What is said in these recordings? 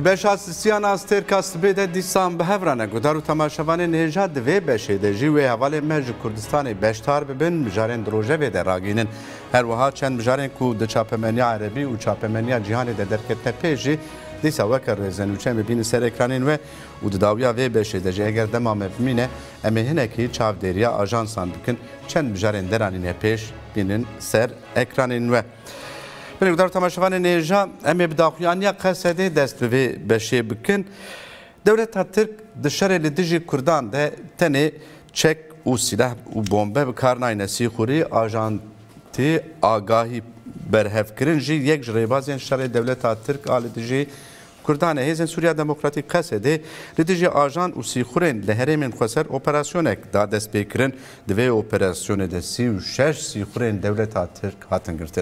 باشا سیان استر کاست بده دیسان به هفرانه گدارو تماشاوان نهجات و بشه دجی و حواله مج کردستان بشتار ببین مجارن دروجه و دراگینن هر وها چند مجارن کو د چاپمنیا عربی و چاپمنیا جهانی د درکت پیجی دیسا وکر زنوچه ببین سر اکرانین و د داویا و بشه دجی اگر دمام بمینه اما هنکی چاودریا آژانسان بکن چند مجارن درانین پیش بینن سر اکرانین و من اقدار تماشاوان نهجا امی بداخویانیا قصده دست به بشه بکن دولت ترک دشار لدیجی کردان ده تنه چک و سلاح و بمب بکارنای نسی خوری آجانتی آگاهی برهف کرن جی یک جریبازین شار دولت ترک آل دیجی کردان هیزن سوریا دموکراتیک قصده لدیجی آجان و سی خورین لهرمین خسر اپراسیونک دا دست بکرن دوی اپراسیون ده 36 سی خورین دولت ترک هاتن گرتن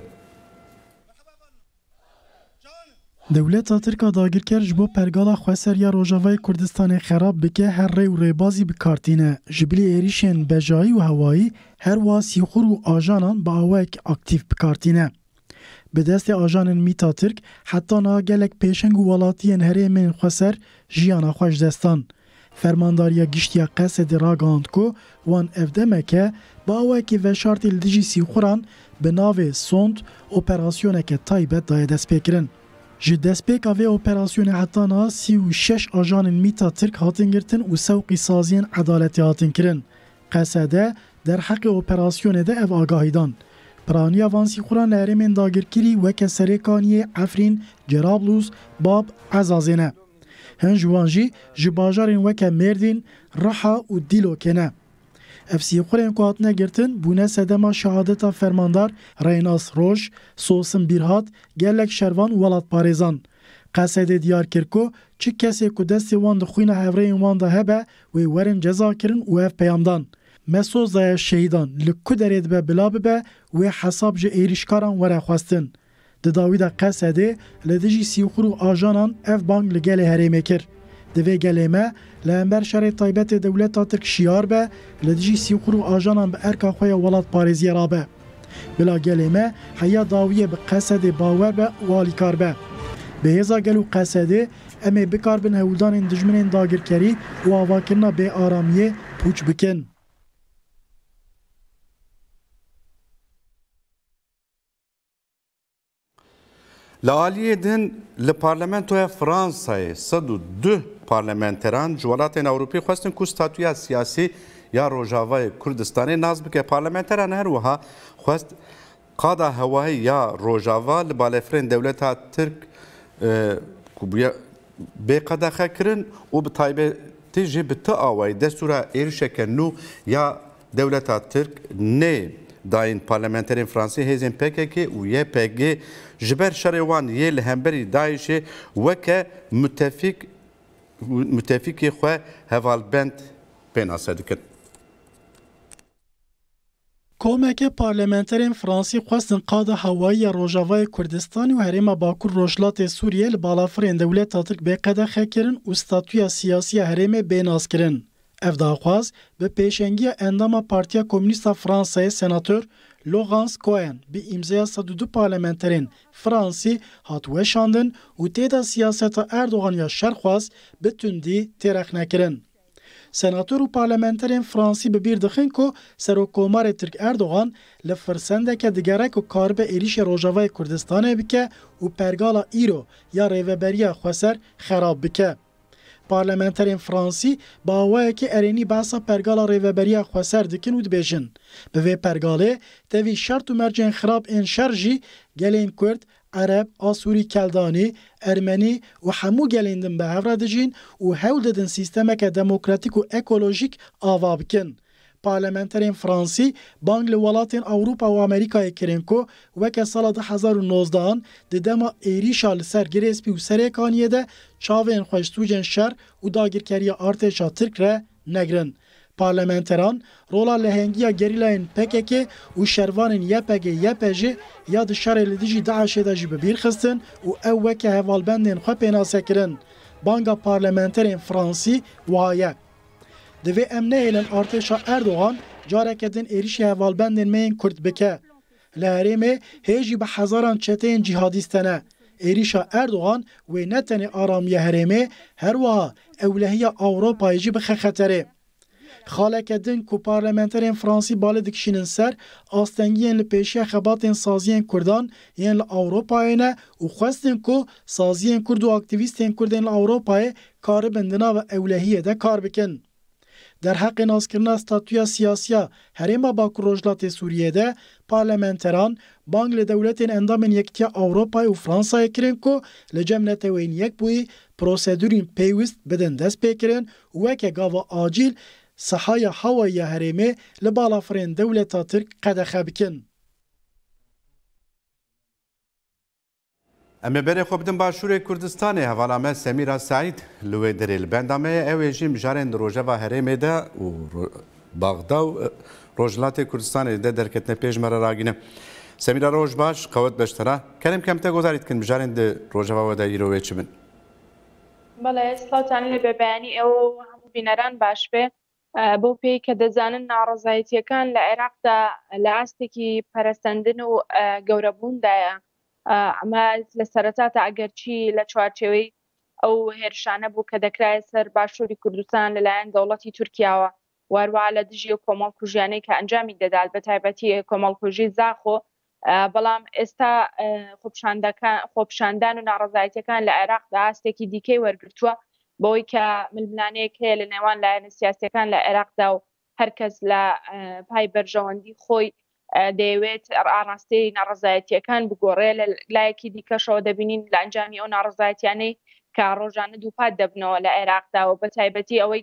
دولت ترکا داگیر کرد بو پرگالا خواسریا روجاوای کردستان خراب بکه هر ری و ریبازی بکارتینه جبلی ایریشن بجایی و هوایی هر واسی خور و آجانان با آوک اکتیف بکارتینه. به دست آجان میتا ترک حتی نا گلک پیشنگ و ولاتین هره من خواسر جیانا خوش دستان. فرمانداریا گشتیا قصد راگاند کو وان افدمه که با آوک و شارت الدیجی سی خوران به ناو سوند اپراسیونه که تایبت دای دست بکرن. ji destpêka vê operasyonê hetana 36 ajanên mîta Tirk hatin girtin û sewqî saziyên edaletê hatin kirin. Qesede derheqê operasyonê de ev agahî dan. Piraniya van sîxuran li herêmên dagirkirî weke Serêkaniyê, Efrîn, Cerablus, Bab, Ezazê ne. Hin ji wan jî ji bajarên weke Mêrdîn, Riha û Dîlokê ne. Ev sîxurên ku hatine girtin bûne sedema şehadeta fermandar Reynas Roj, Sosim Birhat, gelek şervan û welatparêzan. Qesedê diyar kir ku çi kesê ku destê wan di xwîna hevreyên wan de hebe wê werin ceza kirin û ev peyamdan. Mesozaya şehîdan li ku derê dibe bila bibe wê hesab ji êrîşkaran were xwestin. Di dawî de Qesedê li dijî sîxur û ajanan ev bang li gelê herêmê kir. Divê gelê me li hember şerê taybetê dewleta Tirk şiyar be li dijî sîxur û ajanan bi erka xwe ya welatparêziyê rabe. Bila gelê me heya dawiyê bi Qesedê bawer be û alîkar be. Bi hêza gel û Qesedê em ê bikarbin hewldanên dijminên dagirkerî û avakirina bêaramiyê pûç bikin. Li din li parlamentoya Fransayê 102 parlamenteran ji welatên Ewropî xwestin ku statûya siyasî ya Rojavayê Kurdistanê naz bike. Parlamenteran her wiha xwest qada hewayî ya Rojava li balêfirên dewleta Tirk ku bêqedexe kirin û bi taybetî jî bi ti awayî destûra êrişeke nû ya dewleta Tirk nê dayên parlamenterên Fransî hêzên PKK û YPG ji ber şerê wan yê li hemberî Daişê weke müttefikê xwe hevalbend pênase dikin. Komeke parlamenterên Fransî xwestin qada hewayî ya Rojavayê Kurdistanê û herêma Bakur Rojhilatê Sûriyê li balafirên dewleta Tirk bêqedexe kirin û statûya siyasî ya herêmê bênaz kirin. Ev daxwaz bi pêşengiya endama Partiya Komünîst a Fransayê senatör Laurence Cohen bi îmzaya 102 parlamenterên Fransî hat weşandin û têda siyaseta Erdogan ya şerxwaz bi tundî têrexnekirin. Senatör û parlamenterên Fransî bi bîr dixin ku Serokkomarê Tirk Erdogan li firsendeke digere ku karibe êrişê Rojavayê Kurdistanê bike û pergala îro ya rêveberiya xweser xerab bike. Parlamenterên Fransî bi awayekî erênî behsa pergala rêveberiya xweser dikin û dibêjin. Bi vê pergalê tevî şert û mercên xirab ên şer jî gelên Kurd, Ereb, Asûrî Keldanî, Ermenî û hemû gelên din bi hev re dijîn û hewl didin sîstemeke demokratîk û ekolojîk ava bikin. Parlamenterên Fransî bang li welatên Ewropa û Amerîkayê kirin ku weke sala 2019 di dema êrîşa li ser Girêspî û Serêkaniyê de çavên xweştûcên şer û dagirkeriya artêşa Tirk re negirin. Parlamenteran rola lehengiya gerîlayên PKK û şervanên YPG, YPJ ya di şerê li dijî Daişê de jî bi bîr xistin û ew weke hevalbendên xwe pênase kirin. Banga parlamenterên Fransî wiha ye. Divê em nehêlin artêşa Erdogan careke din êrişê hevalbendên me yên Kurd bike. Li herêmê hê jî bi hezaran çeteyên cîhadîst hene. êrîşa Erdogan wê ne tenê aramiya herêmê herwiha ewlehiya Ewropayê jî bixe xeterê. Xaleke din ku parlamenterên Fransî balê dikişînin ser astengiyên li pêşiya xebatên saziyên Kurdan yên li Ewropayê ne û xwestin ku saziyên Kurd û aktivîstên Kurdên li Ewropayê karibin di nava ewlehiyê de kar bikin. Derheqê nazkirina statûya siyasiya Herêma Bakur Rojhilatê Sûriyê de parlamenteran bang li dewletên endamên Yekîtiya Ewropayê û Fransayê kirin ku li cem netewên Yekbûyî prosedûrên pêwîst bidin destpêkirin û weke gava acîl sehaya hewayî ya herêmê li balafirên dewleta Tirk qedexe bikin. Em ê berê xwe bidin Başûrê Kurdistanê hevala me Semîra Saîd li wê derê li benda me ye ew ê jî mijarên di rojeva herêmê de û Baxda û Rojhilatê Kurdistanê de derketine pêş me re ragîne. Semîra roj baş qewet beştera kerem kem te gozarî dikin mijarên di rojeva we de îro wê çi bin. بەڵێ سڵاوتان لێ بەبیانی ئێوە هەموو بینەران باش بێ بۆ پێی کە دەزانن ناڕەزایەتیەکان لە عێراقدا لە ئاستێکی پەرەستەندن و گەورەبووندایە ئەمە لە سەرەتاتا ئەگەرچی لە چوارچێوەی ئەو هێرشانە بوو کە دەکرایە سەر باشووری کوردستان لەلایەن دەوڵەتی تورکیاوە وارووا لە دژی و کۆمەڵکوژیانەی کە ئەنجامی دەدات بە تایبەتی کۆمەڵکوژی زاخۆ بەڵام ئێستا خۆپشاندان و ناڕەزایەتیەکان لە عێراقدا ئاستێکی دیکەی وەرگرتووە بۆی کە ململانەیەک هەیە لە نێوان لایەنە سیاسیەکان لە عێراقدا و هەرکەس لە پای بەرژەوەندی خۆی دەیەوێت ئاڕاستەی ناڕەزایەتیەکان بگۆڕێ لە لایەکی دیکەشەوە دەبینین لە ئەنجامی ئەو ناڕەزایەتیانەی کە ڕۆژانە دووپات دەبنەوە لە عێراقدا و بە تایبەتی ئەوەی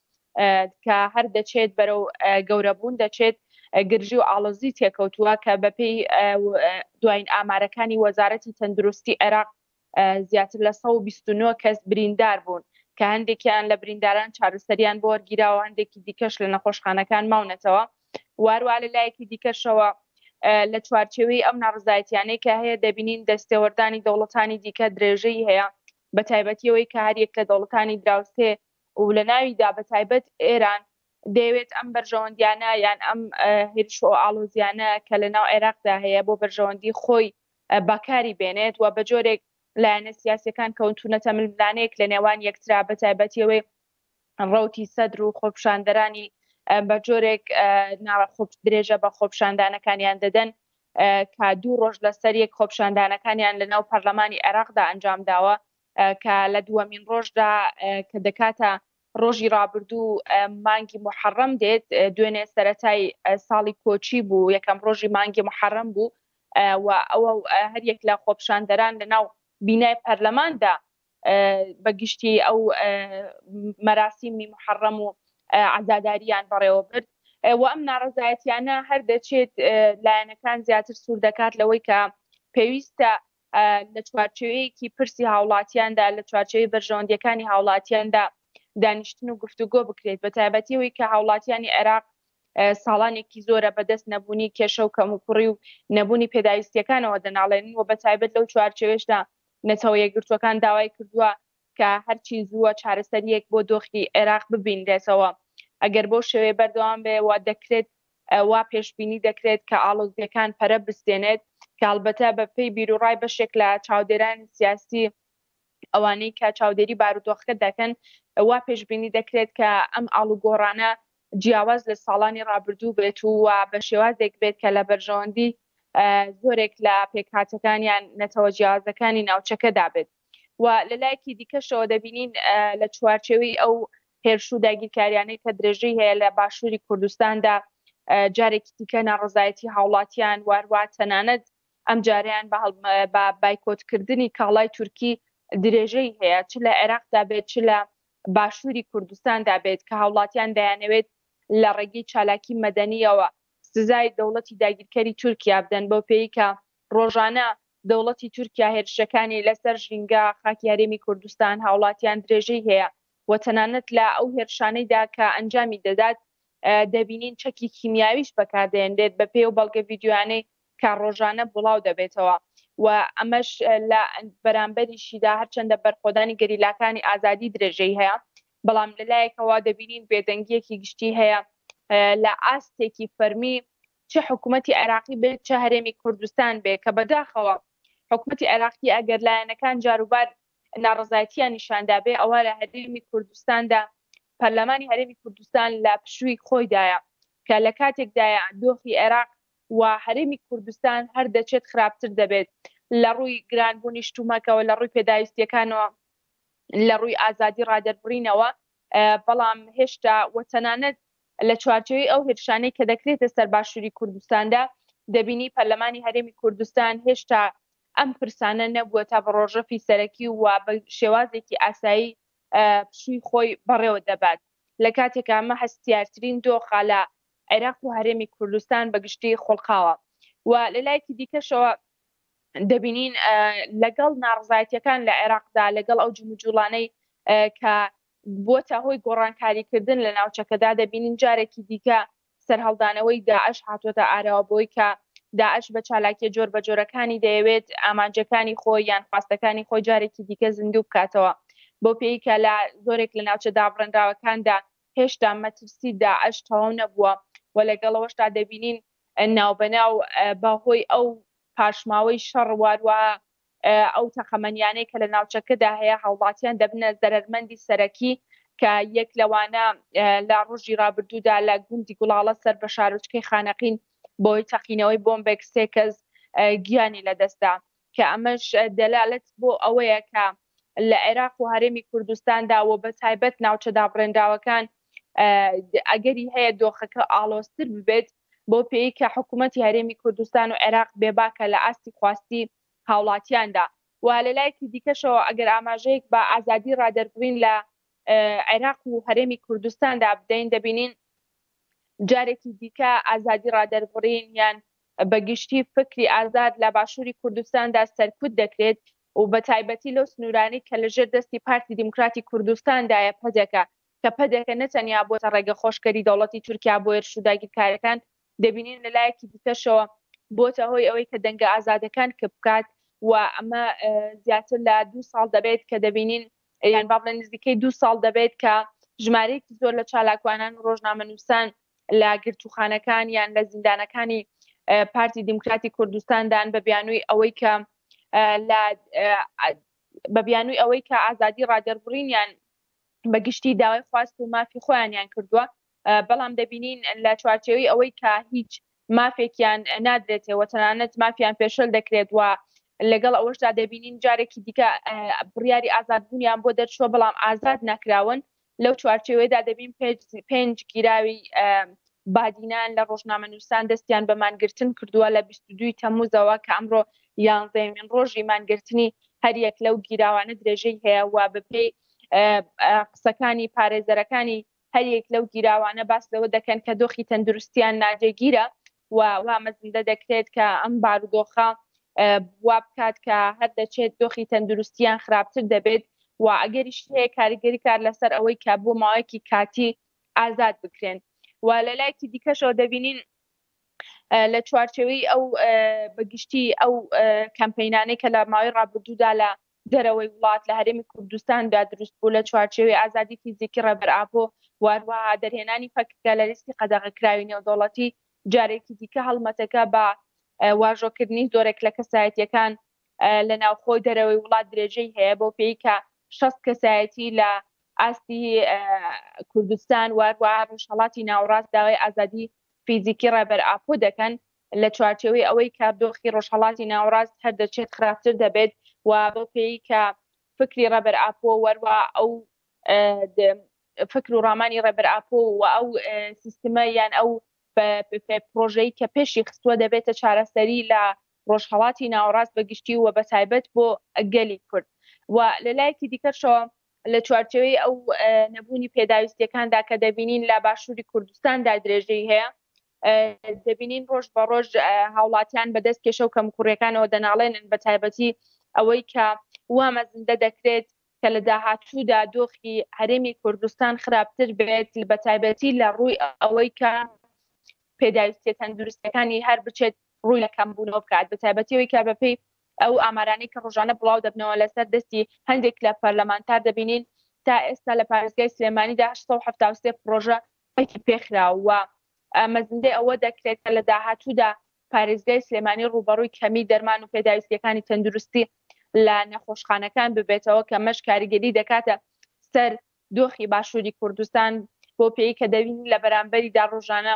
کە هەر دەچێت بەرەو گەورەبوون دەچێت گرژی و ئاڵۆزی تێکەوتووە کە بەپێی دوایین ئامارەکانی وەزارەتی تەندروستی عێراق زیاتر لە 129 کەس بریندار بوون کە هەندێکیان لە برینداران چارەسەریان بۆ وەرگیراوە هەندێکی دیکەش لە نەخۆشخانەکان ماونەتەوە وارووا لە لایەکی دیکەشەوە لە چوارچێوەی ئەم ناڕزایەتیانەی کە هەیە دەبینین دەستێوەردانی دەوڵەتانی دیکە درێژەی هەیە بە تایبەتیەوەی کە هەریەک لە دەوڵەتانی دراوسێ و لە ناویدا بە تایبەت ئێران دەیەوێت ئەم بەرژەوەندیانە یان ئەم هێرش و ئاڵۆزیانە کە لە ناو عێراقدا هەیە بۆ بەرژەوەندی خۆی بەکاری بێنێت و بە جۆرێک لایەنە سیاسیەکان کەوتونەتە ململانەیەک لە نێوان یەکترا بە تایبەتیەوەی ڕەوتی سەدر و خۆپشاندەرانی بە جۆرێک درێژە بە خۆپشاندانەکانیان دەدەن کە 2 ڕۆژ لەسەر یەک خۆپشاندانەکانیان لە ناو پەرلەمانی عێراقدا ئەنجام داوە کە لە دووەمین ڕۆژدا کە دەکاتە ڕۆژی ڕابردوو مانگی محەڕەم دێت دوێنێ سەرەتای ساڵی کۆچی بوو یەکەم ڕۆژی مانگی محەڕەم بوو و ئەوە هەریەک لە خۆپشاندەران لە ناو بینای پەرلەماندا بەگشتی ئەو مەراسیمی محەڕەم و عەزاداریان بەڕێوە برد و ئەم ناڕەزایەتیانە هەر دەچێت لایەنەکان زیاتر سوور دەکات لەوەی کە پێویستە لە چوارچێوەیەکی پرسی هاوڵاتیاندا لە چوارچێوەی بەرژەوەندیەکانی هاوڵاتیاندا دانیشتن و گفتوگۆ بکرێت بە تایبەتیەوەی کە هاوڵاتیانی عێراق ساڵانێکی زۆرە بەدەست نەبوونی کێشە و کەموکوڕی و نەبوونی پێداویستیەکانەوە دەناڵێنن و بە تایبەت لەو چوارچێوەشدا نەتەوە یەکگرتوەکان داوای کردووە کە هەرچی زووە چارەسەریەک بۆ دۆخی عێراق ببینرێتەوە ئەگەر بۆ شێوەیە بەردەوام بێ وا دەکرێت وا پێشبینی دەکرێت کە ئاڵۆزیەکان پەرە بستێنێت کە ئەلبەتە بەپێی بیرروڕای بەشێک لە چاودێران سیاسی ئەوانەی کە چاودێری بارودۆخەکە دەکەن وا پێشبینی دەکرێت کە ئەم ئاڵوگۆڕانە جیاواز لە ساڵانی ڕابردوو بێت و بە شێوازێک بێت کە لە بەرژەوەندی زۆرێک لە پێکهاتەکانیان نەتەوە جیاوازەکانی ناوچەکەدا بێت و لە لایەکی دیکەشەوە دەبینین لە چوارچێوەی ئەو هێرش و داگیرکاریانەی کە درێژەی هەیە لە باشووری کوردستاندا جارێکی دیکە ناڕەزایەتی هاوڵاتیان وارووا تەنانەت ئەم جاریان بە بایکۆتکردنی کاڵای تورکی درێژەی هەیە چ لە عێراقدا بێت چ لە باشووری کوردستاندا بێت کە هاوڵاتیان دەیانەوێت لە ڕێگەی چالاکی مەدەنیەوە سزای دەوڵەتی داگیرکەری تورکیا بدەن بۆ پێی کە ڕۆژانە دەوڵەتی تورکیا هێرشەکانی لەسەر ژینگە خاکی هەرێمی کوردستان هاوڵاتیان درێژەی هەیە و تەنانەت لە ئەو هێرشانەیدا کە ئەنجامی دەدات دەبینین چەکی کیمیاویش بەکاردێنرێت بە پێی و بەڵگە ڤیددیوانەی کە ڕۆژانە بڵاو دەبێتەوە و ئەمەش لە بەرامبەریشیدا هەرچەندە بەرخۆدانی گەریلاکانی ئازادی درێژەی هەیە بەڵام لەلایەکەوە دەبینین بێدەنگیەکی گشتی هەیە لە ئاستێکی فەرمی چه حکوومەتی عێراقی بێت چه هەرێمی کوردستان بێ کە بەداخەوە حکوومەتی عێراقی ئەگەر لایەنەکان جاروبار ناڕزایەتیان نیشاندا بێ ئەوە لە هەرێمی کوردستاندا پەرلەمانی هەرێمی کوردستان لە پشووی خۆیدایە کە لە کاتێکدایە دۆخی عێراق و هەرێمی کوردستان هەر دەچێت خراپتر دەبێت لە ڕووی گرانبوونی شتومەکەەوە لە ڕووی پێداویستیەکانەوە لە ڕووی ئازادی ڕادەربڕینەوە بەڵام هێشتا وەتەنانەت لە چوارچێوەی ئەو هێرشانەی کە دەکرێتە سەر باشووری کوردستاندا دەبینی پەرلەمانی هەرێمی کوردستان هێشتا ئەم پرسانە نەبووە تا بە ڕۆژەفی سەرەکی و بە شێوازێکی ئاسایی پشووی خۆی بەڕێوە دەبات لە کاتێکە ئەمە هەستیارترین دۆخە لە عێراق و هەرێمی کوردستان بەگشتی خۆڵقاوە و لە لایەکی دیکەشەوە دەبینین لەگەڵ ناڕزایەتیەکان لە عێراقدا لەگەڵ ئەو جموجوڵانەی کە بۆتە هۆی گۆڕانکاریکردن لە ناوچەکەدا دەبینین جارێکی دیکە سەرهەڵدانەوەی داعش هاتوۆتە ئارەوە بۆی کە داعش بە چالاکیە جۆر بە جۆرەکانی دەیەوێت ئامانجەکانی خۆی یان خواستەکانی خۆی جارێکی دیکە زیندوو بکاتەوە بۆ پێی کە لە زۆرێک لە ناوچە دابڕێنراوەکاندا هێشتا مەترسی داعش تەواو نەبووە و لەگەڵەوەشتا دەبینین ناوبەناو بەهۆی ئەو پاشماوەی شەڕ واروە ئەو تەخەمەنیانەی کە لە ناوچەکەدا هەیە هەوڵاتیان دەبنە زەرمەندی سەرەکی کە یەک لەوانە لە ڕۆژی ڕابردوودا لە گوندی گوڵاڵە سەر بە شارۆچکەی خانەقین بۆی تەقینەوەی بۆمبێک 3 کەس گیانی لەدەستدا کە ئەمەش دەلالەت بۆ ئەوەیە کە لە عێراق و هەرێمی کوردستاندا و بە تایبەت ناوچە دابڕێنراوەکان ئەگەری هەیە دۆخەکە ئاڵۆزتر ببێت بۆ پێی کە حکوومەتی هەرێمی کوردستان و عێراق بێباکە لە ئاستی خواستی هاوڵاتیاندا و لە لایەکی دیکەشەوە ئەگەر ئاماژەیەک بە ئازادی ڕادەربڕین لە عێراق و هەرێمی کوردستاندا بدەین دەبینین جارێکی دیکە ئازادی ڕادەربڕین یان بەگشتی فکری ئازاد لە باشووری کوردستاندا سەرکوت دەکرێت و بە تایبەتی لەو سنوورانی کە لەژێر دەستی پارتی دیموکراتی کوردستاندایە پەدەکە کە پەدەکە نەتەنیا بۆتە ڕێگە خۆشکەری دەوڵەتی تورکیا بۆ هێرشوداگیرکارەکان دەبینین لە لایەکی دیکەشەوە بۆتە هۆی ئەوەی کە دەنگە ئازادەکان کە بکات و ئەمە زیاتر لە 2 ساڵ دەبێت کە دەبینین یان با بڵێن نزیکەی 2 ساڵ دەبێت کە ژمارەیەکی زۆر لە چالاکوانان ڕۆژنامەنووسان لە گرتوخانەکان یان لە زیندانەکانی پارتی دیموکراتی کوردستاندان بە بیانووی ئەوەی کە ئازادی ڕادەربڕینیان بەگشتی داوای خواست و مافی خۆیانیان کردووە بەڵام دەبینین لە چوارچێوەی ئەوەی کە هیچ مافێکیان نادرێتەوە تەنانەت مافیان پێشل دەکرێت و لەگەڵ ئەوەشدا دەبینین جارێکی دیکە بڕیاری ئازادبوونیان بۆ دەرچووە بەڵام ئازاد نەکراون لەو چوارچێوەیەدا دەبین 5 گیراوی بادینان لە ڕۆژنامەنووسان دەستیان بە مانگرتن کردووە لە 22 تەمموزەوە کە ئەمڕۆ 11مین ڕۆژی مانگرتنی هەریەک لەو گیراوانە درێژەی هەیە و بەپێی قسەکانی پارێزەرەکانی هەریەک لەو گیراوانە باس لەوە دەکەن کە دۆخی تەندروستیان ناجێگیرە و مەزندە دەکرێت کە ئەم بارودۆخە وا بکات کە هەر دەچێت دۆخی تەندروستیان خراپتر دەبێت و ئەگەریش هەیە کاریگەری کار لەسەر ئەوەی کە بۆ ماوەیەکی کاتی ئازاد بکرێن و لە لایەکی دیکەشەوە دەبینین لە چوارچێوەی ئەو بەگشتی ئەو کەمپینانەی کە لە ماوەی ڕابردوودا لە دەرەوەی وڵات لە هەرێمی کوردستاندا دروست بوو لە چوارچێوەی ئازادی فیزیکی ڕێبەرئاپۆ واروها دەرهێنانی فەکەکە لە لیستی قەدەغەکراوی نێودەوڵەتی جارێکی دیکە هەڵمەتەکە بە واژۆکردنی زۆرێک لە کەسایەتیەکان لە ناوخۆی دەرەوەی وڵات درێژەی هەیە بۆ پێی کە 6 کەسایەتی لە ئاستی کوردستان واروها ڕۆژهەڵاتی ناوەڕاست داوای ئازادی فیزیکی ڕێبەرئاپۆ دەکەن لە چوارچێوەی ئەوەی کە دۆخی ڕۆژهەڵاتی ناوەڕاست هەر دەچێت خراپتر دەبێت و بۆ پێی کە فکری ڕێبەرئاپۆ وەروە ئەو فکر و ڕامانی ڕێبەرئاپۆ و ئەو سیستمە یان ئەو پرۆژەی کە پێشی خستووە دەبێتە چارەسەری لە ڕۆژهەڵاتی ناوەڕاست بەگشتی و بە تایبەت بۆ گەلی کورد و لە لایەکی دیکەشەوە لە چوارچێوەی ئەو نەبوونی پێداویستیەکاندا کە دەبینین لە باشووری کوردستاندا درێژەی هەیە دەبینین ڕۆژ بە ڕۆژ هاوڵاتیان بەدەست کێشە و کەمکوڕیەکانەوە دەناڵێنن بە تایبەتی ئەوەی کە وامەزندە دەکرێت کە لە داهاتوودا دۆخی هەرێمی کوردستان خراپتر بێت بە تایبەتی لە ڕووی ئەوەی کە پێداویستی تەندروستەکانی هەر بچێت ڕووی لە کەمبوونەوە بکات بە تایبەتیەوەی کە بەپێی ئەو ئامارانەی کە ڕۆژانە بڵاو دەبنەوە لەسەر دەستی هەندێک لە پەرلەمانتار دەبینین تا ئێستا لە پارێزگای سلێمانیدا 873 پرۆژە پێکراوە و مەزندەی ئەوە دەکرێت کە لە داهاتوودا پارێزگای سلێمانی ڕوبەڕووی کەمی دەرمان و پێداویستیەکانی تەندروستی لە نەخۆشخانەکان ببێتەوە کە ئەمەش کاریگەری دەکاتە سەر دۆخی باشووری کوردستان بۆ پێی کە دەبین لە بەرامبەریدا ڕۆژانە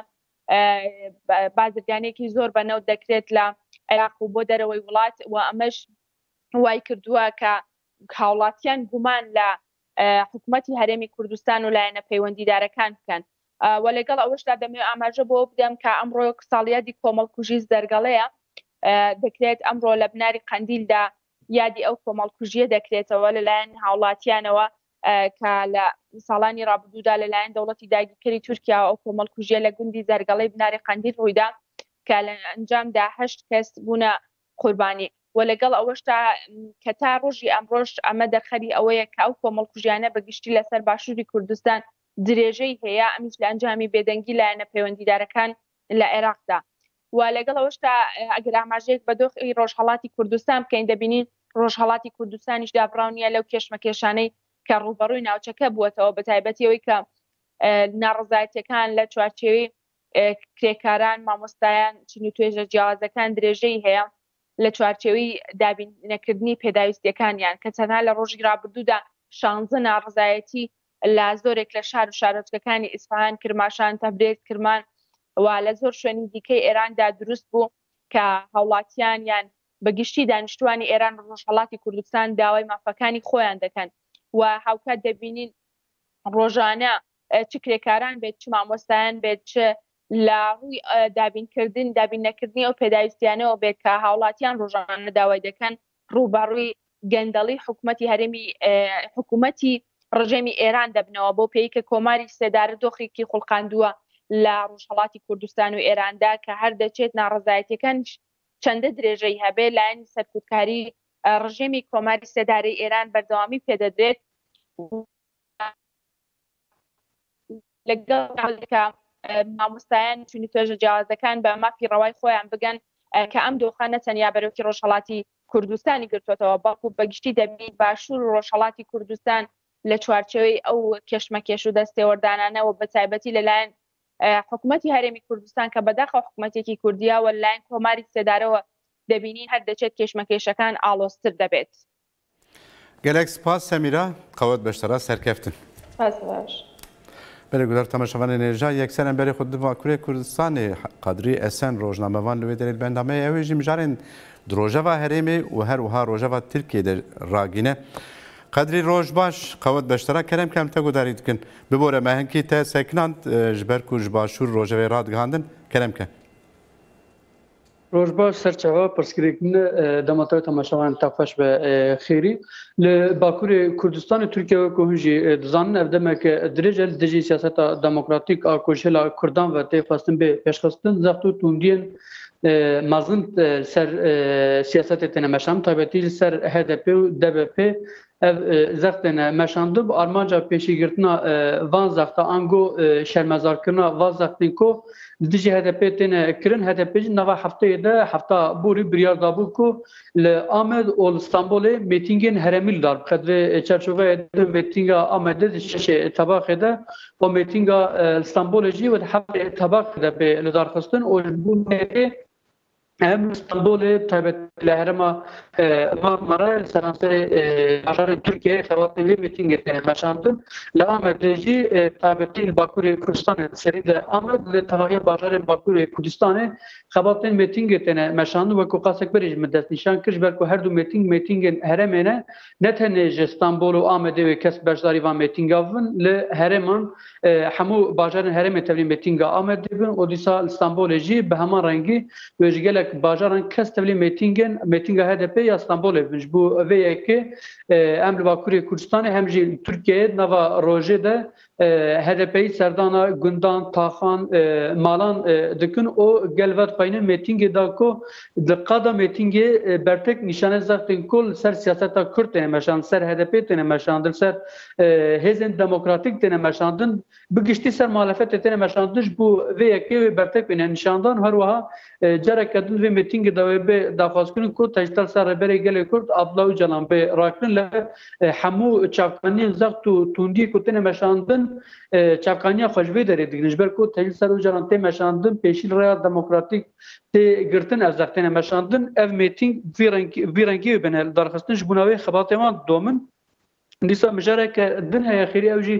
بازرگانێکی زۆر بەنەوت دەکرێت لە عێراق و بۆ دەرەوەی وڵات و ئەمەش وای کردووە کە هاوڵاتیان گومان لە حکوومەتی هەرێمی کوردستان و لایەنە پەیوەندیدارەکان بکەن و لەگەڵ ئەوەشدا دەمێ ئاماژە بۆ بدەم کە ئەمڕۆ ساڵیادی کۆمەڵکوژی زەرگەڵەیە دەکرێت ئەمڕۆ لە بناری قەندیلدا یادی ئەو کۆمەڵکوژیە دەکرێتەوە لەلایەن هاوڵاتیانەوە کە لە ساڵانی ڕابردوودا لەلایەن دەوڵەتی داگیرکەری تورکیا ئەو کۆمەڵکوژیە لە گوندی زەرگەڵەی بناری قەندیل ڕوویدا کە لە ئەنجامدا 8 کەس بوونە قوربانی و لەگەڵ ئەوەشتا کە تا ڕۆژی ئەمڕۆژ ئەمە دەرخەری ئەوەیە کە ئەو کۆمەڵکوژیانە بەگشتی لەسەر باشووری کوردستان درێژەی هەیە ئەمیش لە ئەنجامی بێدەنگی لایەنە پەیوەندیدارەکان لە عێراقدا و لەگەڵ ئەوەشتا ئەگەر ئاماژەیەک بە دۆخی ڕۆژهەڵاتی کوردستان بکەین دەبینین ڕۆژهەڵاتی کوردستانیش دابڕاونیە لەو کێشمەکێشانەی کە ڕوبەڕووی ناوچەکە بووەتەوە بە تایبەتیەوەی کە ناڕزایەتیەکان لە چوارچێوەی کرێکاران مامۆستایان چین و توێژە جیاوازەکان درێژەی هەیە لە چوارچێوەی دابینەکردنی پێداویستیەکانیان کە چەنها لە ڕۆژی ڕابردوودا 16 ناڕزایەتی لە زۆرێک لە شار و شارۆچکەکانی ئیسفاهان کرماشان تەبرێز کرمان و لە زۆر شوێنی دیکەی ئێراندا دروست بوو کە هاوڵاتیان یان بەگشتی دانیشتوانی ئێران ڕۆژهەڵاتی کوردستان داوای مافەکانی خۆیان دەکەن و هاوکات دەبینین ڕۆژانە چ کرێکاران بێت چ مامۆستایان بێت چ لە ڕووی دابینەکردنی ئەو پێداویستیانەوە بێت کە هاوڵاتیان ڕۆژانە داوای دەکەن ڕووبەڕووی گەندەڵی حکوومەتی هەرێمی حکوومەتی ڕژێمی ئێران دەبنەوە بۆ پێی کە کۆماری سێدارە دۆخێکی خوڵقاندووە لە ڕۆژهەڵاتی کوردستان و ئێراندا کە هەر دەچێت ناڕزایەتیەکان چەندە درێژەی هەبێ لایەنی سەرکوتکاری ڕژێمی کۆماری سێدارەی ئێران بەردەوامی پێدەدرێت لەگەڵ مامۆستایان چونی توێژە جیاوازەکان بە مافی ڕەوای خۆیان بگەن کە ئەم دۆخانە تەنیا بەرەوکی ڕۆژهەڵاتی کوردستانی گرتوێتەوە بەڵکو بەگشتی دەبین باشوور و ڕۆژهەڵاتی کوردستان لە چوارچێوەی ئەو کێشمەکێش و دەستێوەردانانەوە بە تایبەتی لەلایەن حکوومەتی هەرێمی کوردستان کە بەداخە حکوومەتێکی کوردیە و لەلایەن کۆماری سێدارەوە دەبینین هەر دەچێت کێشمەکێشەکان ئاڵۆزتر دەبێت. گەلێک سپاس سەمیرە قەوت بەشتەرا سەرکەفتن. بەرەگودار تەماشەوانە نێژا یەکسەر ئەمبەری خود دڤاکوورێ کوردستانی قەدری ئەسەن ڕۆژنامەوان لەوێ دەرێت بەندامەیە ئەوێژی مژارێن درۆژەوە هەرێمێ و هەروەها ڕۆژەوە ترکیە ڕاگینە قەدری ڕۆژ باش قەوت بەشتەرا کەرەم کەم تەگوداری دکن ببۆرە مەهنگی تە سەکناند ژبەر و ژباشوور ڕۆژەوەی ڕادگەهاندن کەرەم کە روز باش سرچاوا پرسکریکن دماتای تماشاوان تفاش به خیری ل باکور کردستان ترکیه و کوهجی دزان افدمه که درجه دجی سیاست دموکراتیک آکوشلا کردان و تفاستن به پیشخستن زختو توندین مازن سر سیاست تنمشام تابعی سر HDP و DBP زختن مشاندب آرمانجا پیشگیرتنا وان زختا انگو شرمزار کرنا وان زختن کو دیجی HDP تن کرن HDP نوا هفته ده هفته بوری بریار دابو کو ل آمد اول استانبول میتینگن هرمیل دار قدر چرچوبه میتینگا آمد شش طبق ده و میتینگا استانبول جی و هفته طبق ده به لدار خستن و بونه هم استانبول تابعت لهرما مرمره سرانسر عشر ترکیه خواتلی میتینگ مشاندن لآمد جی تابعتی باکور کردستان سرید آمد لتواقی بازار باکور کردستان خواتن میتینگ تنه مشاندن و کوقاسک بریج مدت نشان کش برکو هر دو میتینگ هرمینه نتنه استانبول و آمده و کس برداری و میتینگ آفن لهرمان همو بازار هرم تبلی میتینگ آمده بن و دیسا استانبول جی به همان رنگی وجگل باجاران کس تبلی میتینگ HDP یا استانبول بنج بو وی که امر باکوری کردستان هم جی ترکیه نوا روزه ده HDP سردانا گندان تاخان مالان دکن او گلوت پایین میتینگ دا کو دقیقا میتینگ برتک نشانه زختن کل سر سیاست کرد نمشان سر HDP نمشاندن سر هزن دموکراتیک نمشاندن بگشتی سر مخالفت نمشاندش بو وی که برتک بین نشاندن هر وها جرا کدن کردن و میتینگ دوی به دخواست کنن کو تجدید سر بر گله کرد ابلا و جلان به راکن ل همو چاپانی زخت و توندی کوتنه مشاندن چاپانی خوشبه داره دیگه بر کو تجدید سر و جلان ته مشاندن پیشیل رئال دموکراتیک ته گرتن از زختن مشاندن اف میتینگ ویرنگی بنال درخواستن جبناوی خباتمان دومن دیسا مجاره که دن های خیلی اوجی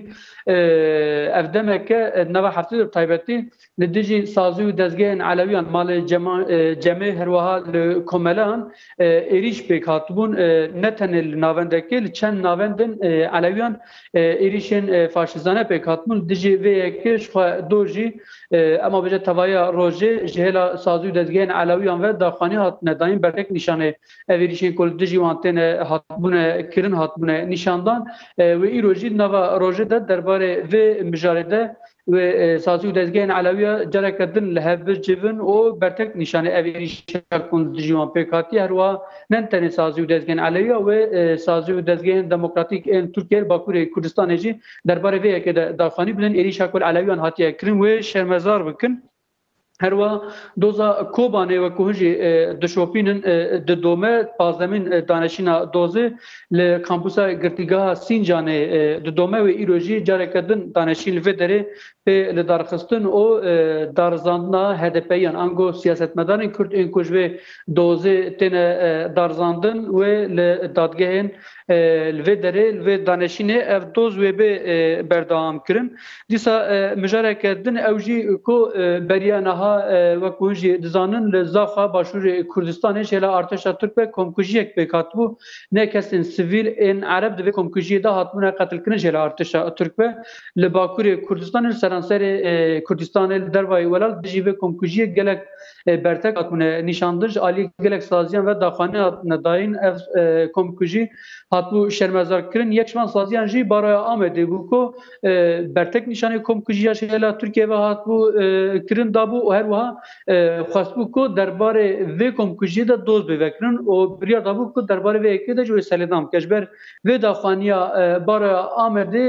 افدمه که نوا هفته تایبتی ندیجی سازی و دزگین علویان مال جمع هروها لکملان ایریش بیک هاتبون نتن ناوندکی لچند ناوندن علویان ایریشن فاشیزانه بیک هاتبون دیجی و یکیش دوجی اما بجه توایا روژه جهلا سازی و دزگین علویان و داخانی هات ندایم برک نشانه ایریشن کل دیجی وانتن هاتبون کرن هاتبون نشاندان و ایروجی نوا روژه ده درباره و مجارده و سازی و دزگین علویه جره کردن لحبه جیون و برتک نشانه اویری شکل دیجیوان پیکاتی هروا ننتنی سازی و دزگین علویه و سازی و دزگین دموکراتیک این ترکیه باکور کردستان جی درباره وی که داخانی بدن ایری شکل علویان هاتیه کرن و شرمزار بکن هروا دوزا کوبانه و کوهجی دشوپینن دومه پازدمین دانشینا دوزه ل کامپوسا گرتیگاه سینجانه دومه و ایروجی جاره کردن دانشین و دره به لدارخستن او دارزاندنا هدپیان انگو سیاستمدارن کرد این کوجوه دوزه تن دارزاندن و لدادگهن الوی دره الوی دانشینه اف دوز و به بردام کرن دیسا مجاره کردن اوجی کو بریانها و کوجی دزانن لزاخا باشور کردستان شلا ارتش ترک به کمکوجیک به کاتبو نه کسین سیویل ان عرب ده کمکوجی ده هاتمونه قتل کنن شلا ارتش ترک به لباکور کردستان سرانسر کردستان دروای ولال دجیب کمکوجی گلک برتک هاتمونه نشاندج عالی گلک سازیان و داخانه نداین اف کمکوجی هاتبو شرمزار کرن یکشمان سازیان جی برای آمده بو کو برتک نشانه کمکوجی شلا ترکیه و هاتبو کرن دابو و هر وها خواستبو کو درباره و کمکوجی ده دوز بوکرن و بریا دابو کو درباره و اکی ده جوی سلیدام کشبر و داخانیا برای آمده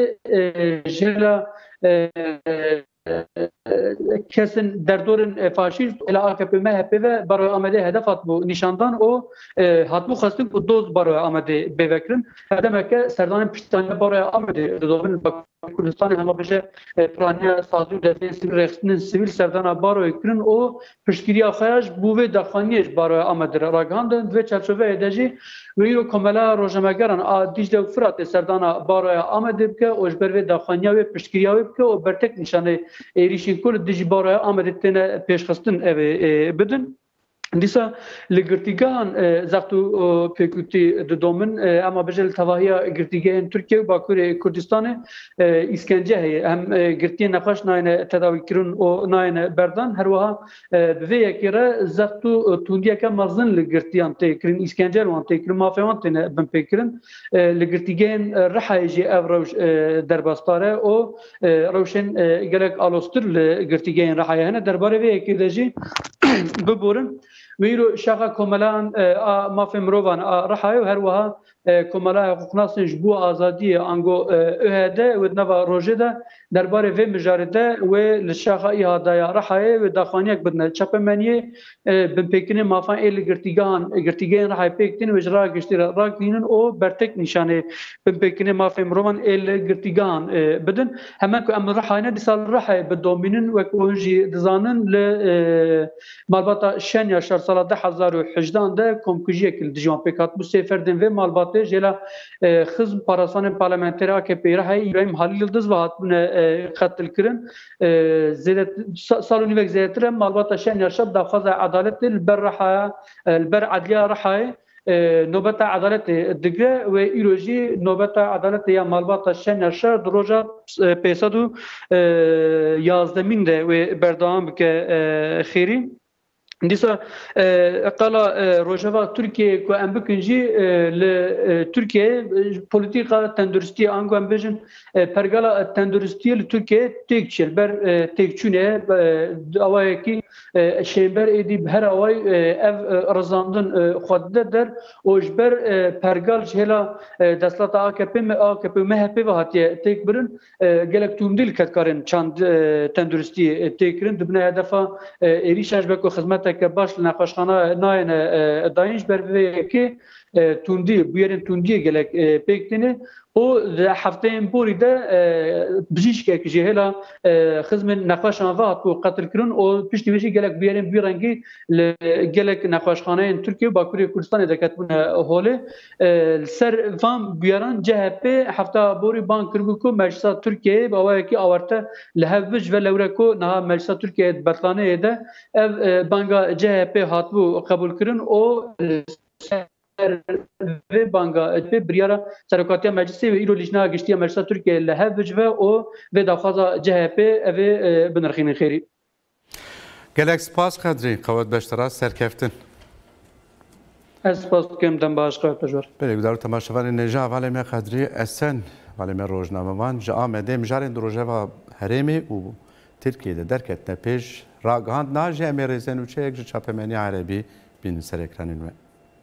جلا kesin derdorun faşist ile AKP MHP ve baraya amede hedef hatbu nişandan o hatbu xastık bu doz baraya amede bevekrin demek ki serdanın piştaniye baraya amede dozun Kurdistan hem beje planiye sazı defensiv rechtinin sivil serdana baraya kirin o pişkiriya xayaj bu ve daxaniye baraya amede ragandın ve çerçeve edici ve yo komela rojamageran a Dicle Fırat serdana baraya amede ke o jber ve daxaniye ve pişkiriya ve ke o bertek nişanı ایریشین کل دیجی برای آمدتن پیشخستن بدن دیسا لگرتیگان زختو پیکوتی دومن اما بجل تواهیا گرتیگان ترکیه و باکور کردستان اسکنجه هی هم گرتی نقاش ناین تداوی کرن و ناین بردان هر وها به یکیره زختو توندیا که مزن لگرتیان تکرین اسکنجه روان تکرین مافیان تن بن پیکرن لگرتیگان رحایجی افروش درباستاره و روشن گلک آلوستر لگرتیگان رحایانه درباره به یکیدهجی ببورن ویرو شاخه کمالان مافی مروان رحای و هر وها کمالای حقوقناسنج بو آزادی انگو اهده و نوا روژه ده درباره و مجارده و لشاخه ایهادایا رحای و داخانیک بدنه چپمنیه بپیکنه مافان ایل گرتیگان رحای پیکتین و جرا گشتی را کینن او برتک نشانه بپیکنه مافی مروان ایل گرتیگان بدن همان که امن رحاینا دیسال رحای بدومینن و کنجی دزانن ل مالباتا شن یا شهر سال 2018 ده کمکوجی کل دیجوان پیکات بو سفردن و مالبات جلا خزم پاراسان پارلمانتری AKP رای İbrahim Halil Yıldız ve hatbune قتل کرن زیادت سالونی وقت زیادتر مالبات شن یا شب دفاع عدالت البر عدلیه رحای نوبت عدالت دیگه و ایروژی نوبت عدالت یا مالبات شن یا شب دروجا پیسادو یازدمین ده و بردام که خیری دیسا قالا روجاوا ترکیه کو ام بکنجی ل ترکیه پلیتیکا تندرستی انگو ام بجن پرگالا تندرستی ل ترکیه تکچل بر تکچونه اوای کی شیمبر ادی هر اوای اف رزاندن خود در اوجبر پرگال جهلا دستات AKP MHP و هاتیه تکبرن گلک تومدل کتکارن چند تندرستی تکرن دبنا هدفا ایریشاش بکو خدمت که باش نقاشخانه ناین داینش بر که توندی بیارن توندی گلک پیکتنه او هفته این بوری ده بجیش که جهلا خدمت نقاشان وقت کو قطر کرن او پشتی بشی گلک بیارن بیرنگی گلک نقاشخانه ترکیه باکوری کردستان دکتبون هوله سر فام بیارن جهپ هفته بوری بانک کربو کو مجلس ترکیه باوی کی آورته لهوج و لورکو نه مجلس ترکیه برطانیه ده بانگا جهپ هاتبو قبول کرن او ve banga ve briyara serokatiya meclisi ve îro lijna giştiya meclisa Türkiye li hev ve o ve daxwaza CHP ve binirxînin xêrî. Gelek spas qedrî qewet beştera serkeftin. Ez spas dikim dem baş qewet. Belê gudaru temaşevanê nêja avalê me qedrî esen valê me rojnamevan ji Amedê mijarên di rojeva herêmê û Tirkiyeyê derketine pêş ragihandina ji em ê rêzên nûçeyek ji çapemeniya Erebî bînin ser ekranên we.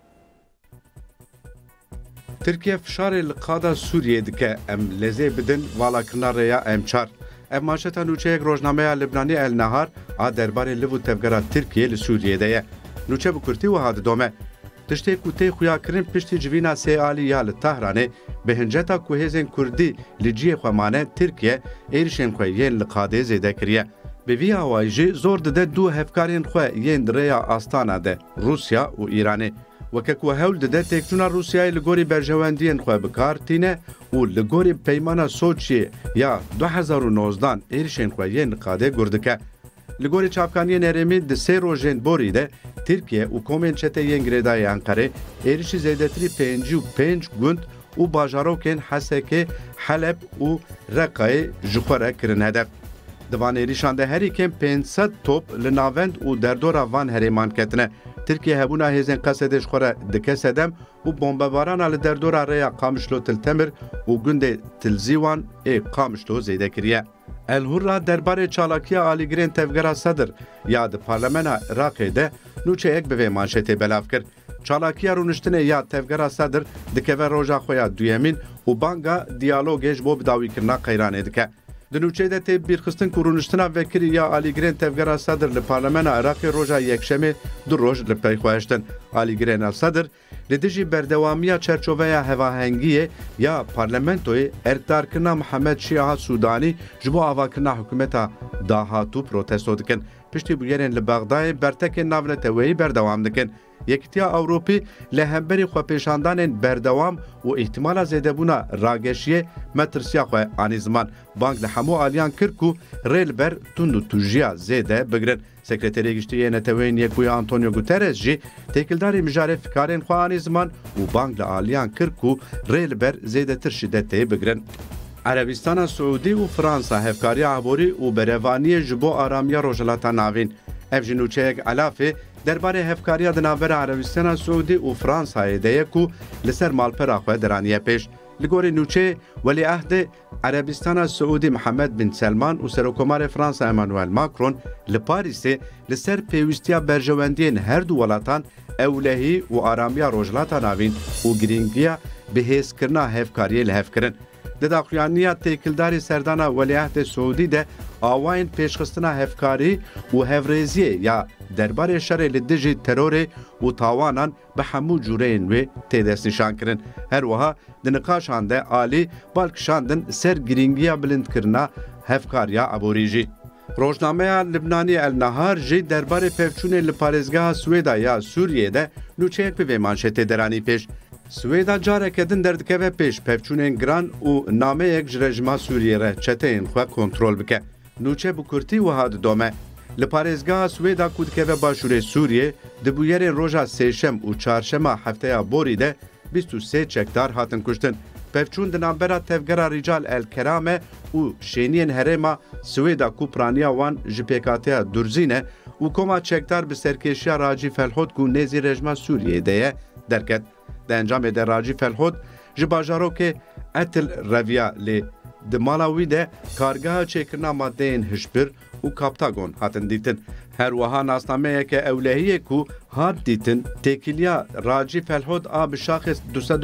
Tirkiye fişarê li qada Sûriyê dike em lêzê bidin valakirina rêya M4. Ev manşeta nûçeyek rojnameya Libnanî El Nehar a derbarê liv û tevgera Tirkiye li Sûriyê de ye. Nûçe bi kurtî wiha didome. Tiştê ku tê xuyakirin piştî civîna sê alî ya li Tehranê bi hinceta ku hêzên Kurdî li ciyê xwe mane Tirkiye êrişên xwe yên li qadê zêde kiriye. Bi vî awayî jî zor dide du hevkarên xwe yên di rêya astana de Rusya û Îranê. Weke ku hewl dide têkçûna Rusyayê li gorî berjewendiyên xwe bikar tîne û li gorî peymana Soçiyê ya 2019 êrişên xwe yên li qadê gur dike. Li gorî çavkaniyên herêmî di sê rojên borî de Tirkiye û komên çetê yên girêdayê Enqerê êrişî zêdetirî 55 gund û bajarokên Hesekê, Heleb û Reqayê ji xwe re kirin hedef. Di van êrişan de herî kêm 500 top li navend û derdora van herêman ketine. Tirkiye hebûna hêzên Qesedê ji xwe re dike sedem û bombebarana li derdora rêya Qamişlo Tiltemir û gundê Tilzîwan ê Qamişlo zêde kiriye. El Hurra derbarê çalakiya alîgirên tevgera Sedr ya di Parlamena Iraqê de nûçeyek bi vê manşetê belav kir. Çalakiya rûniştinê ya tevgera Sedr dikeve roja xwe ya duyemîn û banga diyalogê ji bo bidawîkirina qeyranê dike. Di nûçeyê de tê bîrxistin ku rûniştina vekirî ya alîgirên tevgera Sedr li Parlamena Iraqê roja yekşemê du roj li pey xwe hiştin. Alîgirên El Sedr li dijî berdewamiya çerçoveya hevahengiyê ya parlamentoyê erkdarkirina Mihemed Şiha Sûdanî ji bo avakirina hikûmeta dahatû protesto dikin. Piştî bûyerên li Bexdayê bertekên navneteweyî berdewam dikin. Yekîtiya Ewropî li hemberî xwepêşandanên berdewam û îhtimala zêdebûna rageşiyê me tirsiya xwe anî ziman bank li hemû aliyan kir ku rê li ber tund û tujiya zêde bigirin. Sekreterê Giştî Neteweyên Yekbûyî Antonio Guterres jî têkildarê mijarê fikarên xwe anî ziman û bank li aliyan kir ku rê li ber zêdetir şiddetê bigirin. Erebistana Siûdî û Fransa hevkariya aborî û berevaniyê ji bo aramiya rojhilata navîn. Ev ji nûçeyek elafê derbarê hevkariya di navbera Erebistana Siûdî û Fransayê de ye ku li ser malpera xwe deraniye pêş. Li gorî nûçeyê Welîehdê Erebistana Siûdî Mihemed bin Selman û Serokkomarê Fransa Emmanuel Macron li Parîsê li ser pêwîstiya berjewendiyên her du welatan ewlehî û aramiya rojhilata navîn û girîngiya bihêzkirina hevkariyê li hev kirin. Di daxuyaniya têkildarê serdana Welîehdê Siûdî de awayên pêşxistina hevkarî û hevrêziyê ya derbarê şerê li dijî terorê û tawanan bi hemû cûreyên wê tê destnîşan kirin. Her wiha di niqaşan de alî balkişandin ser girîngiya bilindkirina hevkariya aborî jî. Rojnameya Libnanî El Nehar jî derbarê pevçûnê li parêzgeha Swêda ya Sûriyê de nûçeyek bi vê manşetê deranî pêş. Swêda careke din derdikeve pêş pevçûnên giran û nameyek ji rejima Sûriyê re çeteyên xwe kontrol bike. Nûçe bi kurtî wiha didome. Li parêzgeha Swêda ku dikeve başûrê Sûriyê di bûyerên roja sêşem û çarşema hefteya borî de 23 çekdar hatin kuştin. Pevçûn di navbera tevgera Rical El Kerame û şêniyên herêma Swêda ku praniya wan ji pêkatiya Durzîne û koma çekdar bi serkêşiya Racî Felhot ku nêzî rejima Sûriyê de ye derket. Di encamê de Racî Felhot ji bajarokê Etil Reviya lê di mala wî de kargeha çêkirina maddeyên hişbir û kaptagon hatin dîtin. Her wiha nasnameyeke ewlehiyê ku hat dîtin têkiliya Racî Felhot a bi şaxê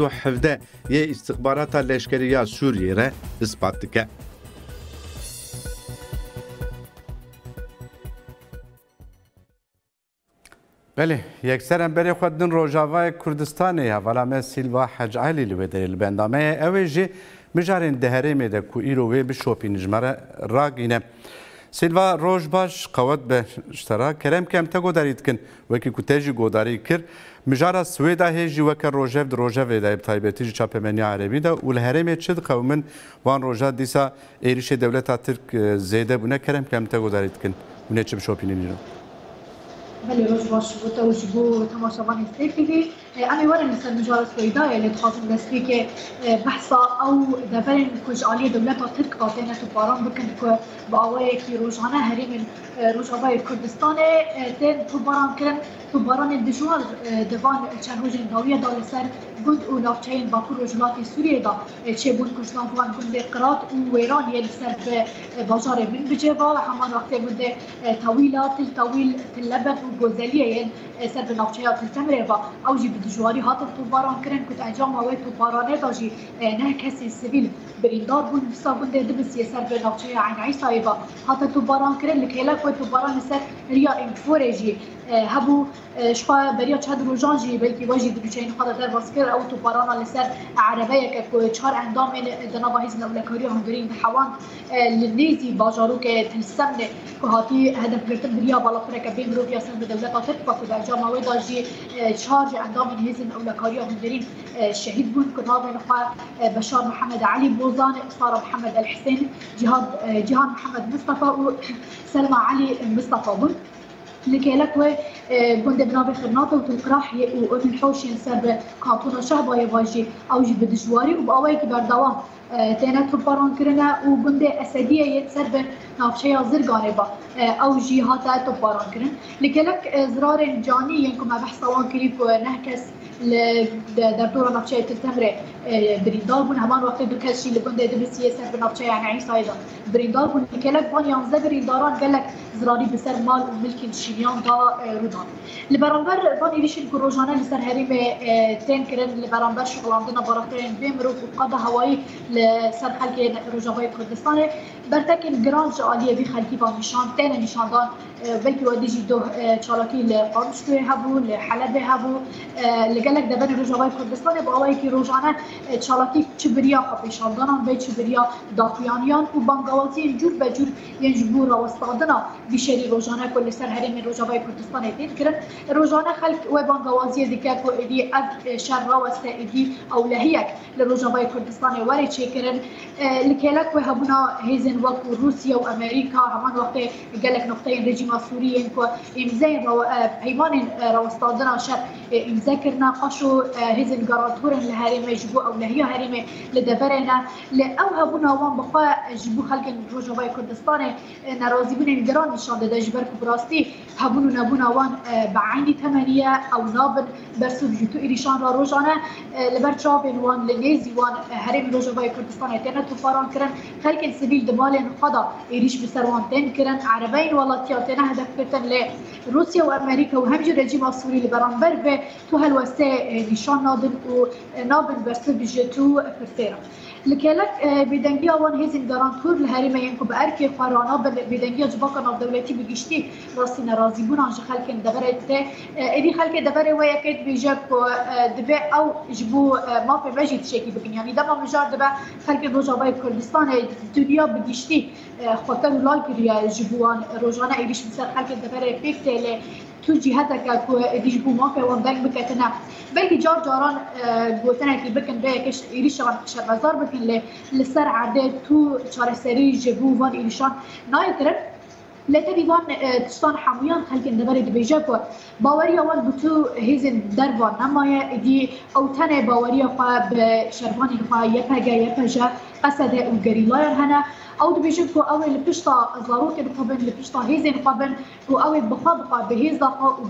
217 yê îstixbarata leşkeriya Sûriyê re ispat dike. بله یکسر بری خودن روجاوای کردستانی حوالا سیلوا حج علی لبدر البندامه اوجی مجارن دهره میده کو ایروی بشوپی نجمره راگینه سیلوا روج باش قوت به اشتراک کرم کم تگو دارید کن وکی کتاجی گوداری کر مجارا سویدا هیجی وکر روجاو دا ابتایبتی چاپ منی عربی دا ول هرم چد قومن وان روجا دیسا ایریش دولت ترک زیده بونه کرم کم تگو دارید کن ونه چه بشوپی نجمره بله روز باش بوده و جبو تماشاوان استیفیدی امی ورن مثل مجال سویدای اللي تخاطب دستی که بحثا او دفرن کج عالی دولت ترک قاطعنا تو باران بکن که با آوائي که روزانه هریم روزاوای کردستان تین تو باران کرن تو باران دجوار دوان چند روز ناویه دال سر گند و نافچهین باکور و جلاتی سوریه دا چه بون کشتان وان گند قرات و ویران یل سر به بازار من بجوا همان وقت گند طویلات طویل تلبن و گوزلیه سر به نافچهات تمره و اوجی بدجواری هات تو باران کرن کت انجام اوی تو بارانه داجی نه کسی سیویل بریندار بون بسا گند دبسی سر به نافچه عین عیسای و هات تو باران کرن لکیلا کو تو باران سر ریا انفورجی هبو شپا بریا چند روزانجی بلکی واجی دبچین خدا در واسکر او تو باران لسر عربیه که چهار اندام دنابا هیزن اولکاری هنگرین حوان لنیزی باجارو که تلسمنه که هاتی هدف گرتن بریا بالا فرق بین رو بیاسن به دولت آترک با که انجام اوی داجی چهار اندام هیزن اولکاری هنگرین شهید بود که ناظر نخواه بشار محمد علي بوزان صار محمد الحسين جهان محمد مصطفى وسلمى علي مصطفى بود لكيلك وجند بنابي خرناطه وتلقراح ومن حوش ينسب كانتونا شهبه يواجي اوجي بدجواري وباوي كبر دوام تينات باران كرنا وجند اسديه يتسرب نافشيا زرقاني با اوجي هاتا تباران كرن لكيلك زرار جاني ينكم بحثوان كليب نهكس در دور نافچه تلتمره بریندار بون همان وقت دو کشی لبنده دبسی سر به نافچه یعنی عیسی ایضا بریندار بون کلک بان 11 برینداران گلک زراری بسر مال و ملک شیلیان دا رودان لبرانبر بان ایریشن کروجانه لسر حریم تین کرن لبرانبر شغلاندنا باراخترین بمرو و قاده هوایی لسر خلق روجاوای کردستان برتکن گرانج عالیه بی خلقی با نشان تین نشاندان بلکی ودیجی دو چالاکی لقانشتوی هبو لحلب هبو لگلک دبن روجاوای کردستان با آوایی که روزانه چالاکی چبریا خفیشاندانان به چبریا داخیانیان و بانگوازی جور به جور ینجبو راوستادنا بیشری روزانه کل سر حریم روجاوای کردستان دید کرن روزانه خلق و بانگوازی دیگر کو ادی از شر راوسته ادی اولهیک لروجاوای کردستان وری چه کرن لکلک و هبونا هیزن وقت روسیا و امریکا همان وقت گلک نقطه رژیم سوریه کو امزای پیمان راوستادنا شر امزا کرنا قشو هیزن گارانتورن لهریم جبو اولهیا هریم لدبرنا لاو هبونا وان بخوا جبو خلق روجاوای کردستان ناراضی بودن گران نشان داده جبر براستی هبونو نبونا وان بعینی ثمانیه او نابن برسو جتو ایریشان را روزانه لبر چاوین وان لنیزی وان هریم روجاوای کردستان تینا تو فاران کرن خلق سیویل دمال خدا ایریش بسروان تین کرن عربین ولاتیاتنا هدف کرتن ل روسیا و امریکا و همجور رژیم سوری لبرانبر به تو هلوسته نشان نادن و نابن برسو بجتو فرسيرا لكلك بدنجيا وان هيزن دارانتور لهريمه ينكو باركي قرانا بدنجيا جباكا ناف دولتي بگشتي راسي ناراضي بون عن خلق دبرت ادي خلق دبر ويا كيت بيجاب دبي او جبو ما في مجد شكل بكن يعني دما مجار دبا خلق روجاوای كردستان الدنيا بگشتي خاطر لال كريا جبوان روجانا ايش بسر خلق دبر بيكتل تو جهتك کو دیجبو ما که وان دنگ بکتنا بلکه جار جاران گوتنه که بکن به کش ایریشان شبازار بکن لسر عده تو چهار سری جبو وان ایریشان نایتر لتری وان تستان حمویان خلق دبر دیجا کو باوریا وان بتو هیزن دروان نمایه دی او تنه باوریا خو به شربانی خو یپجا قصد او گریلای هنا او دبيجيب كو اول لبشطه ضروري بقبل لبشطه هيزن قبل واول بخبقه بهيزه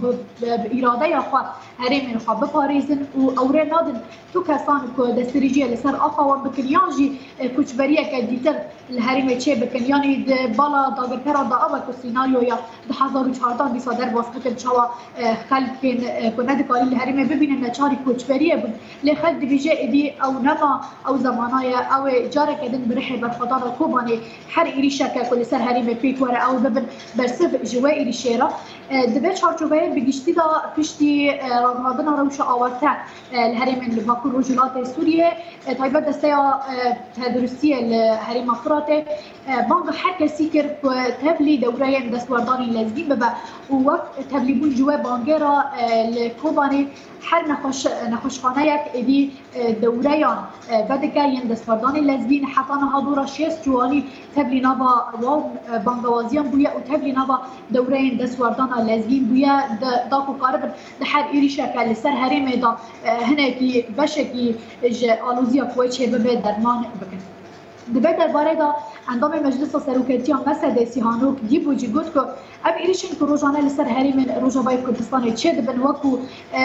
باراده خو هرم خو بفاريزن واوري نادن تو كسان كو دستريجيه لسر اخا وبكليانجي كوچبريه كديتر الهرم تشي بكلياني بالا داغترا دا ابا كو سيناريو يا 2014 دي صدر واسطه تشوا خلق كند قال الهرم ببين نچاري كوچبريه لخد دبيجي دي او نما او زمانايا او جاره كدن برحي برخدار كوباني حر إيريشا كل سر هريمة بيك ورا أو ببن برسف جوائر الشارع دبی چارچوبه بگیشتی دا پشتی راهنمادن روش آورده الهرم باکو رجولات سوریه تایبت دسته تدرسی الهرم افراته بانگ هر کسی که تبلی دوره دستوردانی لزبین ببه و وقت تبلی بون جوه بانگرا لکوبانی هر نخوشخانه یک ایدی دوره یان بدکه ین دستوردانی لزبین حتی نها دورا شیست جوانی تبلی نوا بانگوازیان بویا و تبلی نوا دوره دستوردان لزبین بویا داکو قارب ده هر ایری شکل سر هرم دا هنکی بشکی آلوزیا کوچه ببه درمان بکن. دبی درباره دا اندام مجلس سروکتی مسعود سیهانوک دیبو جی گفت که اب ایریشن که روزانه لسر هرم روجاوای کردستان چه دبن وکو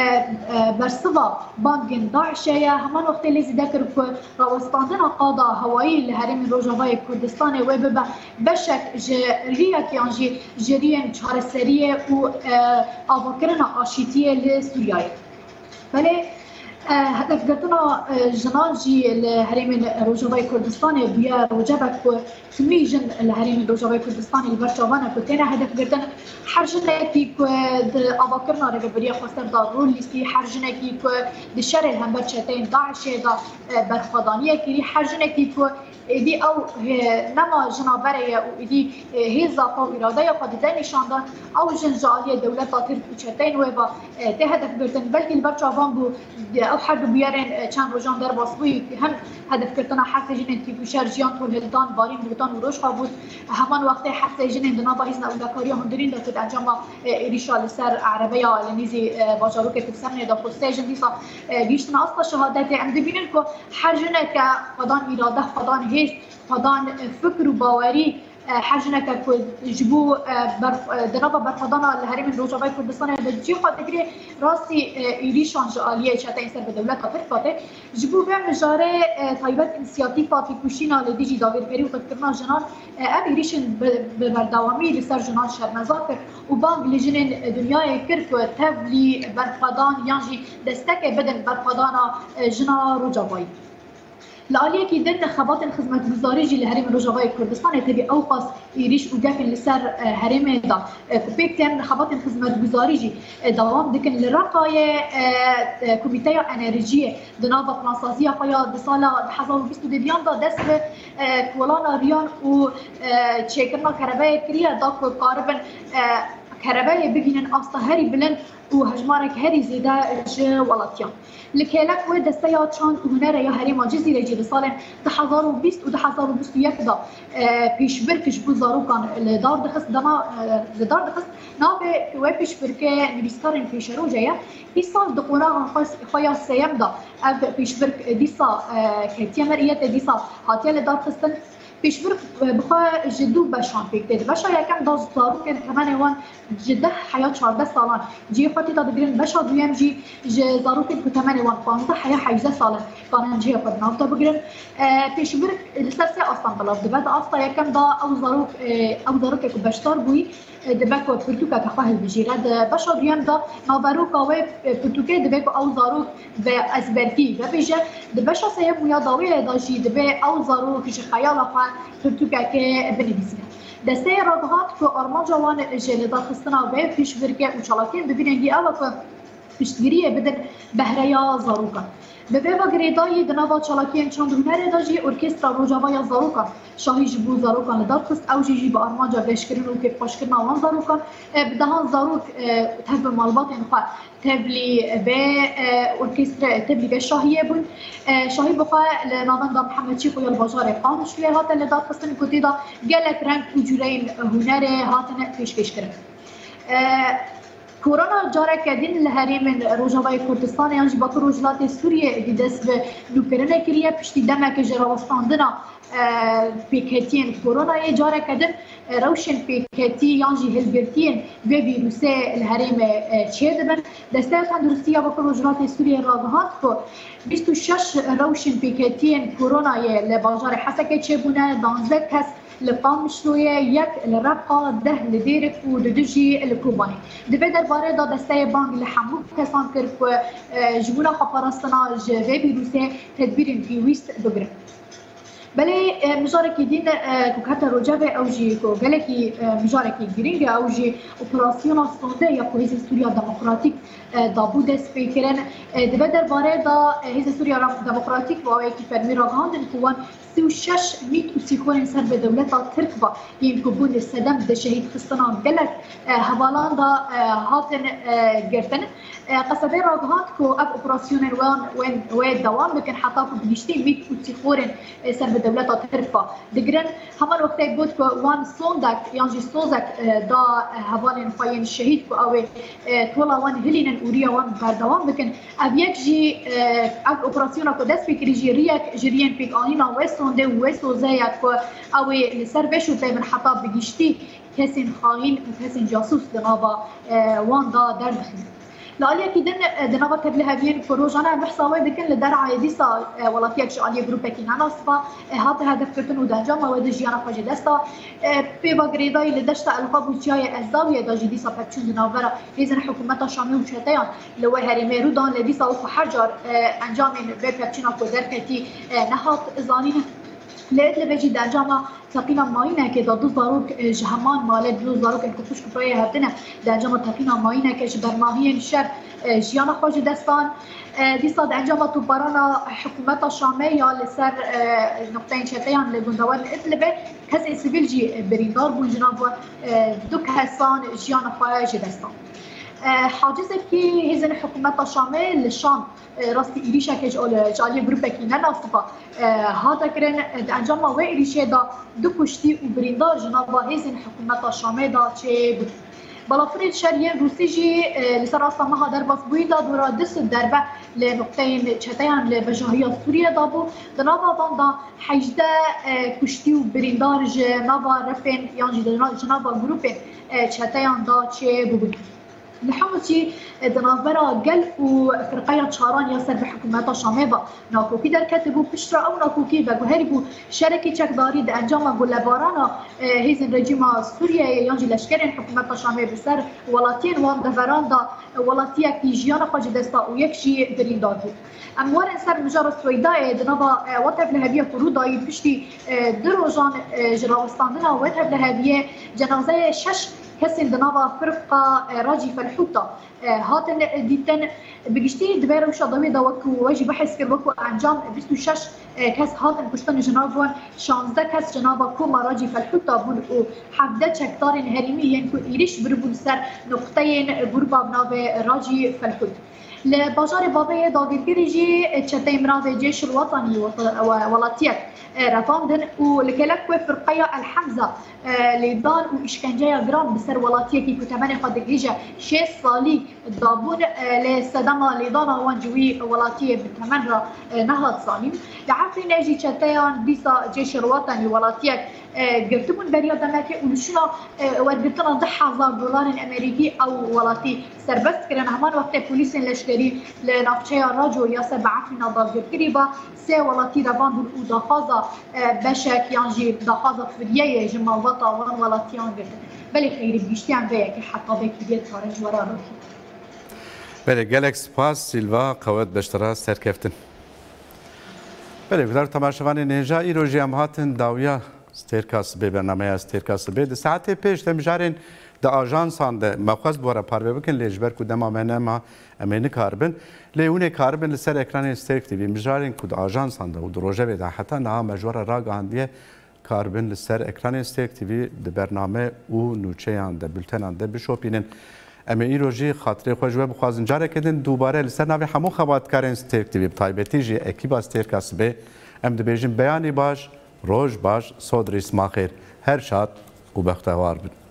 برسوا بانگن داعشه همان وقت لیزی دکر که راوستاندن قادا هوایی لهرم روجاوای کردستان و ببه بشک جریه که آنجی جریه چهارسریه و آواکرن آشیتیه لسوریای. ولی هدف گرتنا جنان جی الهرم روجاوای کردستان بیا روجبک و کمی جن الهرم روجاوای کردستان البرشاوانه که تینا هدف گرتن هر جنکی که آواکرنا رگبریا خواستن دا رول لیستی هر جنکی که دشر هم برچتین داعشه دا برخوادانیه کری هر جنکی که ایدی او نما جنابره و ایدی هیزا و اراده یا خود ده نشاندن او جن جالی دولت تاطیر کچتین و با ته هدف گرتن بلکه البرچاوان بو او حرب بیارن چند روزان در باسوی هم هدف کردن حس جنین کی بشر جیان طول هلدان بارین بوتان و روش بود همان وقت حس جنین دنا با ایزن اولکاری هندرین داد انجام ایریشال سر عربیه لنیزی باجارو که تفسرن دا پوستیجن دیسا بیشتر اصلا شهادت ام دبینن که هر جنه که خدان اراده خدان هیچ خدان فکر و باوری هر جنه که جبو درابا برخدانا الهرم روجاوای کردستان جی خود تگری راستی ایریشان جالیه چتا این سر به دولت ترکاته جبو به مجاره تایبت انسیاتیفاتی کوشینا لدیجی داویر پری و تفکرنا جنان اب ایریشن به بردوامی لسر جنان شرمزا کرد و بانگ لجنین دنیای کرد که تبلی برخدان یانجی دستک بدن برخدانا جنا روجاوای لعلیه که دن خبات خدمتگزاری جی لهرم روجاوای کردستان تبی اوقاس ایریش و گفن لسر هرم دا کوپیک تن خبات خدمتگزاری جی دوام دکن لرقای کمیته انرژی دناوا فرانسازی خیا د سال 2022 دا دست به کولانا ریان و چیکرنا کربای کریه دا کو قاربن کربای ببینن اصطهری بلند و هجمارك هري زيدا ولاتيان لكيلك و دستيا چاند و هنر يا هريما جزيره جي لسال 2020 و 2021 دا پیش برکش بو زاروکان لدار دخست دما لدار دخست نابه و پیش برکه نویسکارن پیش روجه ای سال دقونا خاص سيم دا اف پیش برک دیسا کتیا مریت دیسا هاتیا لدار خستن پیش برک بخوا جدو بشان پیکته بشا یکم داز زاروک كمان وان جده حياه 14 سالان جي خاطي دا بگرن بشا دویم جي زاروک كمان وان 15 حياه 18 سالان كان جي خد نافتا بگرن پیش برک لسه اصلا بلاف بعد اصلا یکم دا او زاروک که بشتار بوی دبکو پرتوکا كخواه بجيراد بشا دویم دا نابروكا و پرتوکه دبکو او زاروک به ازبرکی و بیجه دبشا سيب ويا داويه دا جي دبه او زاروک جي خيال خوا پرتوکا که بنویسه دسته رادهات که آرمان جوان جلدا خستنا و پیش برکه و چالاکین ببیننگی اوه که پشتگیریه بدن بهریا زاروکا به و گریدای دنوا چالاکین چند هنر داجی ارکسترا روجاوای زاروکا شاهی جبو زاروکان لدار خست او جی با آرمان جا بشکرین و که پاشکرنا وان زاروکان بدهان زاروک تب مالبات انخواه تبلی به ارکستر تبلی به شاهیه بون شاهی بخواه لناوان دا محمد چیخ و یا الباجار قانش لیه هاتن لدار خستن کتی دا گلک رنگ و جورین هنر هاتن پیش کرن كورونا جارك دين الهرم روجاوای کردستان یعنی با روجلات سوریه دیدس به نوکرنه کریه پشتی دمک جراوستاندنا پیکتین کرونا یه جارك دين روشن پیکتی یعنی هلبرتین به ویروس الهرم چه دبن دسته تندرستی با روجلات سوریه راهات کو 26 روشن پیکتین کرونا یه لباجار حسکه چه بونه 12 کس لقام مشروعه یک لرقا 10 لديرك و لدجي الكوباني دبي درباره دا دسته بانك لحمو كسان كرف جبونا خبرستنا جوي بيروسي تدبير في ويست بگرن بله مجارکی دین که حتی روجه او جی که گلکی مجارکی گرینگ او جی اپراسیون سونده یا که هیز سوریا دموکراتیک دابود سپیکرن دبه درباره دا هیز سوریا دموکراتیک و اوی که فرمی را گاندن کوان 36 میت و سیخورین سر به دولت ترک با این که بود صدم ده شهید خستنان گلک حوالان دا هاتن گرتن قصده را گهاند که اب اپراسیون وان دوام بکن حتی که بگیشتی میت و سیخورین سر به دولت ترک با دگرن همان وقتی بود که وان سوندک یعنی سوزک دا حوالین فاین شهید که اوی طولا وان هلینن اوریا وان بردوام بکن اب یک جی اب اپراسیون که دست بکری جیریک جریان پیک آنینا وست سونده و سوزایا که اوی لسر بشو به من حتی بگیشتی کسین خائن و کسین جاسوس دنابا وان دا درد خیلی لالیا کی دنابا تبله هاوین پروژانا بحثاوی بکن لدرعه دیسا ولاتیک شعالی گروپه کی ناناسفا هات هدف کردن و دنجام و دجیانا خواجه دستا پیوا گریدای لدشتا القاب و چیای ازداویه داجی دیسا پکچون دنابرا هیزن حکومتا شامی و چهتیان لوی هریمه رو دان لدیسا و حجار انجامین به پکچونا کو درکتی نهات زانین لقيت لبيجي دانجاما تقينا ماينا كده دوز ضاروك جهمان مالت دوز ضاروك انكفوش كفاية هبتنا دانجاما تقينا ماينا كش برماهين شر جيانا خواج دستان دي صاد دانجاما توبارانا حكومتا شامية لسر نقطين شتيان لبندوان إدلبة كز سيفيل جي بريندار بون جنابو دوك هسان جيانا خواج دستان حاجزه کی هیزن حکومت شامل شام راستی ایریشا که جالی گروپه کی نناسبا هاتا کرن انجام و ایریشه دا دو کشتی و بریندار جنابا هیزن حکومت شامل دا چه بود بلافرید شریه روسی جی لسر راستا مها در باس بویدا دورا دست دربه لنقطین چتیان لبجاهی سوریه دا بو دنابا باندا حجده کشتی و بریندار جنابا رفین یعنی جنابا گروپه چتیان دا چه بود نحوشي دنافرا قل وفرقية شاران ياسر بحكومات شامبا ناكوكي در كتبوا بشرا او ناكوكي بهربوا شركة شكداري د انجام بولارانا هيزن رجيم سوريا ينجي لشكرين حكومات شامبا بسر ولاتين وان دفراندا ولاتيا كي جيانا خاجي دستا ويكشي دريندار بو اموار سر مجرد سويداء دنابا واتب لهبيه فروداي بشتي دروجان جراوستاندنا واتب لهبيه جنازه شش كسن دنابا فرقة راجي فالحوطة هاتن ديتن بجشتي دبيرو شادوي دا وكو واجي بحث كر وكو انجام 26 كاس هاتن كشتن جنابوان 16 كاس جنابا كوما راجي فالحوطة بون او 17 هكتار هرمي ينكو ايريش بربون سر نقطين غربا بناوي راجي فالحوطة لباجار بابي داغيركري جي تشتي مراوي الجيش الوطني ولاتيك رفاندن ولكلك فرقية الحمزة ليدان وإشكنجية جرام بسر ولاتية كي كتماني خادقيجة 6 صالي دابون لسدما ليدانا وانجوي ولاتية بتمنى نهض صاليم لعفرين اجي تشتيان ديسا جيش الوطني ولاتيك قرتبون بريا دمكي ونشنا ورقتنا $10,000 أمريكي أو ولاتي سربست كرن همان وقت بوليس لشكري لنافشيا راجو ياسر بعفرنا ضاغر كريبا سي ولاتي رفاندون ودخازة بشك يانجي دخازة فريية جمع وطا وان ولاتيان قرتن بلي خيري بيشتي عن بيكي حتى بيكي ديال كارج ورا روحي بله گلک سپاس سیلوا قوت بشترا سرکفتن بله گذار تماشاوان نهجا ایروژی هم هاتن داویا سترکاس به برنامه استرکاس به ساعت پیش تمجارین د آژانسان د مخواست بوره پاره بکن لیجبر کو دما منه ما امین کاربن لیونه کاربن لسر اکران استرک تیوی مجارین کو د آژانسان د دروژه به حتی نه مجوره را گاندیه کاربن لسر اکران استرک تیوی د برنامه او نوچهان د بولتنان د بشوپینن اما ایروژی خاطر خوش و بخوازن جاره کدن دوباره لسر ناوی همو خباتکارین استرک تیوی بتایبتی جی اکیب استرکاس به ام دبیجن بیانی باش روز باش صدر اسما خیر هر شاد و بختوار بود